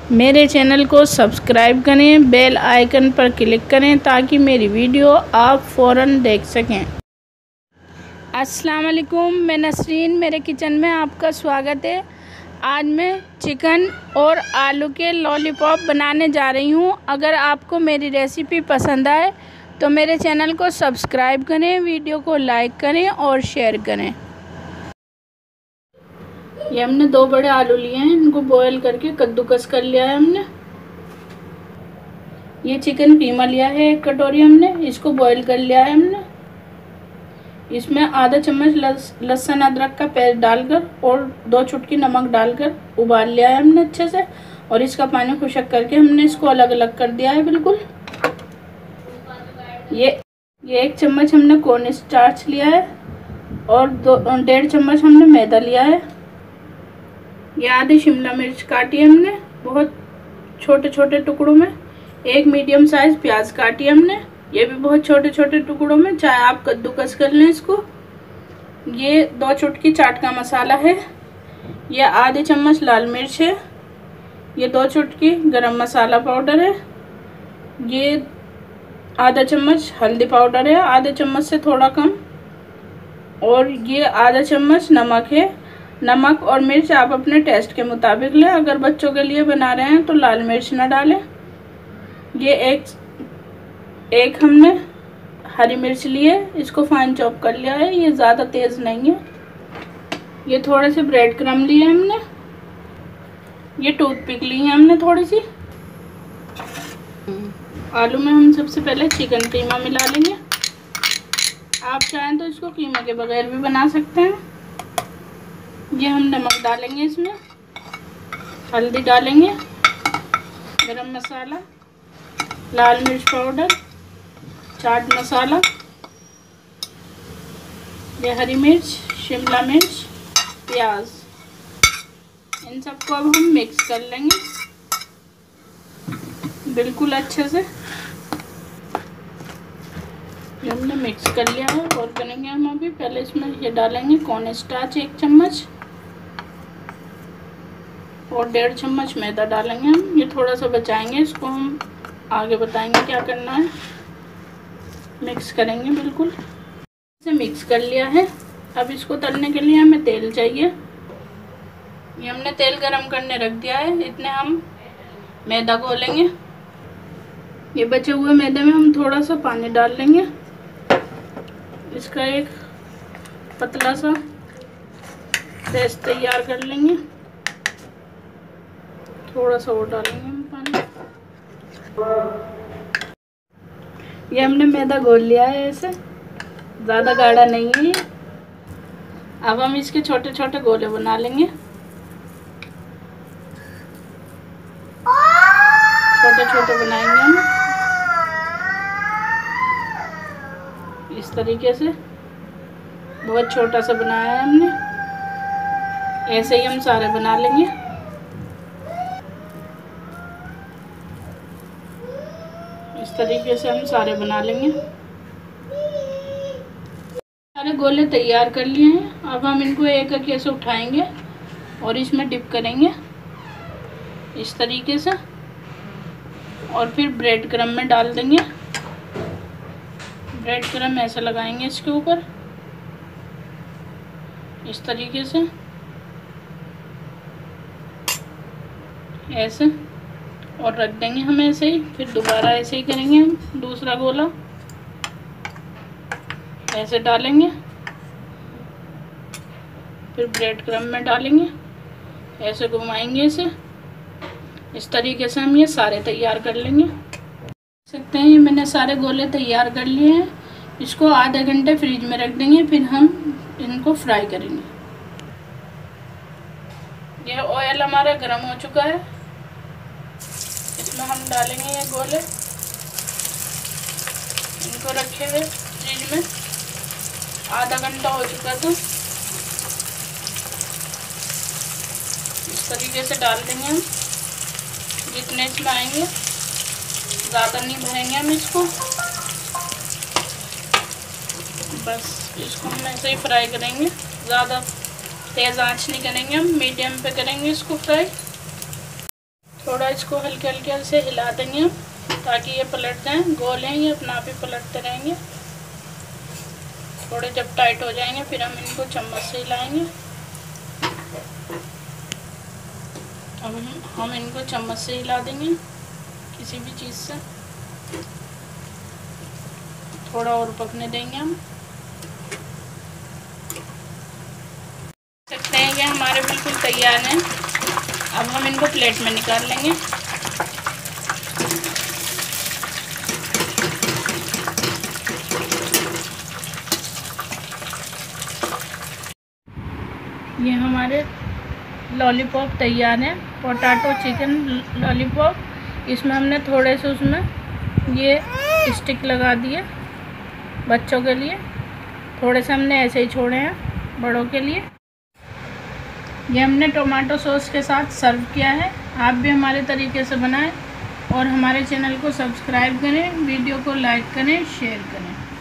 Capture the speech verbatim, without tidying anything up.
मेरे चैनल को सब्सक्राइब करें, बेल आइकन पर क्लिक करें ताकि मेरी वीडियो आप फ़ौरन देख सकें। अस्सलाम वालेकुम, मैं नसरीन, मेरे किचन में आपका स्वागत है। आज मैं चिकन और आलू के लॉलीपॉप बनाने जा रही हूँ। अगर आपको मेरी रेसिपी पसंद आए तो मेरे चैनल को सब्सक्राइब करें, वीडियो को लाइक करें और शेयर करें। ये हमने दो बड़े आलू लिए हैं, इनको बॉईल करके कद्दूकस कर लिया है हमने। ये चिकन कीमा लिया है एक कटोरी हमने, इसको बॉईल कर लिया है हमने। इसमें आधा चम्मच लहसुन अदरक का पेस्ट डालकर और दो चुटकी नमक डालकर उबाल लिया है हमने अच्छे से, और इसका पानी खुशक करके हमने इसको अलग अलग कर दिया है बिल्कुल। ये ये एक चम्मच हमने कॉर्न स्टार्च लिया है और दो डेढ़ चम्मच हमने मैदा लिया है। ये आधी शिमला मिर्च काटी है हमने बहुत छोटे छोटे टुकड़ों में। एक मीडियम साइज प्याज काटी है हमने, ये भी बहुत छोटे छोटे टुकड़ों में, चाहे आप कद्दूकस कर लें इसको। ये दो चुटकी चाट का मसाला है। ये आधी चम्मच लाल मिर्च है। ये दो चुटकी गरम मसाला पाउडर है। ये आधा चम्मच हल्दी पाउडर है, आधे चम्मच से थोड़ा कम। और ये आधा चम्मच नमक है। नमक और मिर्च आप अपने टेस्ट के मुताबिक लें। अगर बच्चों के लिए बना रहे हैं तो लाल मिर्च ना डालें। ये एक एक हमने हरी मिर्च ली है, इसको फाइन चॉप कर लिया है, ये ज़्यादा तेज़ नहीं है। ये थोड़े से ब्रेड क्रम्ब लिए हमने। ये टूथपिक ली है हमने थोड़ी सी। आलू में हम सबसे पहले चिकन कीमा मिला लेंगे। आप चाहें तो इसको कीमा के बगैर भी बना सकते हैं। ये हम नमक डालेंगे, इसमें हल्दी डालेंगे, गरम मसाला, लाल मिर्च पाउडर, चाट मसाला, ये हरी मिर्च, शिमला मिर्च, प्याज, इन सबको अब हम मिक्स कर लेंगे बिल्कुल अच्छे से। ये हमने मिक्स कर लिया है और करेंगे हम अभी। पहले इसमें ये डालेंगे कॉर्न स्टार्च एक चम्मच और डेढ़ चम्मच मैदा डालेंगे हम। ये थोड़ा सा बचाएंगे, इसको हम आगे बताएंगे क्या करना है। मिक्स करेंगे बिल्कुल। इसे मिक्स कर लिया है। अब इसको तलने के लिए हमें तेल चाहिए। ये हमने तेल गरम करने रख दिया है। इतने हम मैदा घोलेंगे। ये बचे हुए मैदे में हम थोड़ा सा पानी डाल लेंगे। इसका एक पतला सा पेस्ट तैयार कर लेंगे। थोड़ा सा और डालेंगे हम पानी। ये हमने मैदा घोल लिया है, ऐसे ज़्यादा गाढ़ा नहीं है ये। अब हम इसके छोटे छोटे गोले बना लेंगे। छोटे छोटे बनाएंगे हम इस तरीके से। बहुत छोटा सा बनाया है हमने, ऐसे ही हम सारे बना लेंगे। इस तरीके से हम सारे बना लेंगे। सारे गोले तैयार कर लिए हैं। अब हम इनको एक एक ऐसे उठाएंगे और इसमें डिप करेंगे इस तरीके से, और फिर ब्रेड क्रम्ब में डाल देंगे। ब्रेड क्रम्ब ऐसे लगाएंगे इसके ऊपर इस तरीके से, ऐसे, और रख देंगे हम ऐसे ही। फिर दोबारा ऐसे ही करेंगे हम। दूसरा गोला ऐसे डालेंगे, फिर ब्रेड क्रम्ब में डालेंगे, ऐसे घुमाएंगे इसे। इस तरीके से हम ये सारे तैयार कर लेंगे। देख सकते हैं ये मैंने सारे गोले तैयार कर लिए हैं। इसको आधे घंटे फ्रिज में रख देंगे, फिर हम इनको फ्राई करेंगे। ये ऑयल हमारा गर्म हो चुका है, इसमें हम डालेंगे ये गोले। इनको रखे हुए फ्रिज में आधा घंटा हो चुका था। इस तरीके से डाल देंगे हम, जितने इसमें आएंगे। ज़्यादा नहीं भरेंगे हम इसको, बस इसको हम ऐसे ही फ्राई करेंगे। ज़्यादा तेज़ आंच नहीं करेंगे हम, मीडियम पे करेंगे इसको फ्राई। थोड़ा इसको हल्के हल्के से हिला देंगे ताकि ये पलट जाएं। गोल हैं ये अपना आप ही पलटते रहेंगे। थोड़े जब टाइट हो जाएंगे फिर हम इनको चम्मच से हिलाएंगे। अब हम हम इनको चम्मच से हिला देंगे किसी भी चीज़ से। थोड़ा और पकने देंगे हम। सकते हैं कि हमारे बिल्कुल तैयार हैं। अब हम इनको प्लेट में निकाल लेंगे। ये हमारे लॉलीपॉप तैयार हैं, पोटैटो चिकन लॉलीपॉप। इसमें हमने थोड़े से उसमें ये स्टिक लगा दिए बच्चों के लिए, थोड़े से हमने ऐसे ही छोड़े हैं बड़ों के लिए। ये हमने टोमेटो सॉस के साथ सर्व किया है। आप भी हमारे तरीके से बनाएं और हमारे चैनल को सब्सक्राइब करें, वीडियो को लाइक करें, शेयर करें।